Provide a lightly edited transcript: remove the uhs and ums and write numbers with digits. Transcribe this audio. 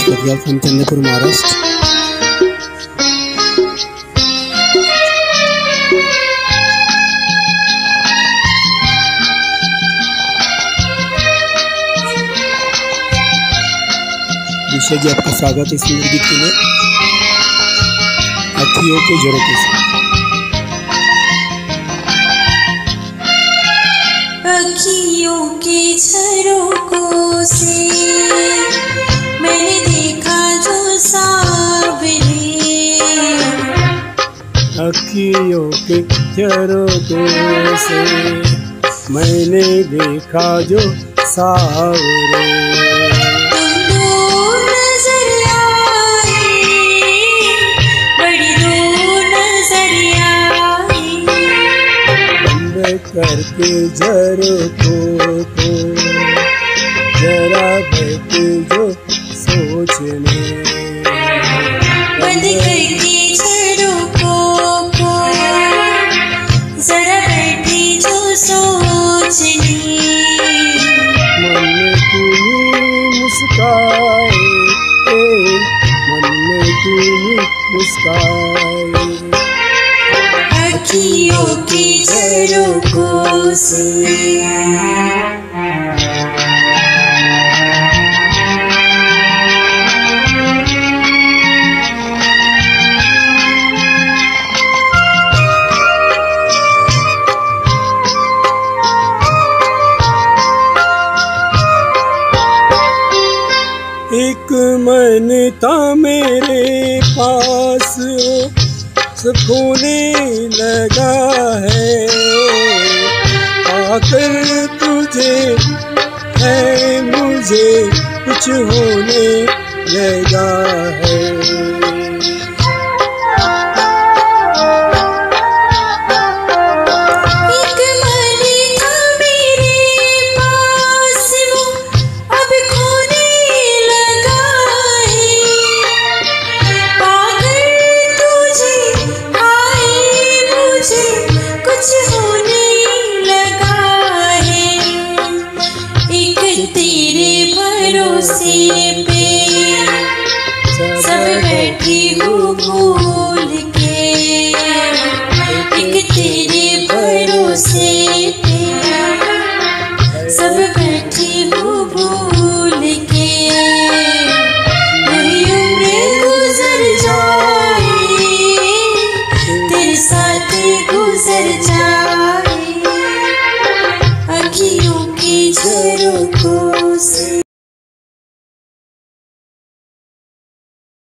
Katiyal from Chandrapur, Maharashtra. विषय जी आपका स्वागत है इस सुंदर गीत के लिए। अखियों के झरोखे से। अखियों के झरोखों से मैंने देखा जो सावरे। अखियों के झरोखों से मैंने देखा जो सावरे। करके झरोखों को जरा बैठ जो सोचने। बंद करके झरोखों को जरा बैठी जो सोचने। मन में तुम्हें मुस्काए, मन में तुम्हें मुस्काए। अखियों के झरोखों से। एक मन था मेरे पास सब खोने लगा है, आकर तुझे है मुझे कुछ होने लगा है। पे सब बैठी हूँ।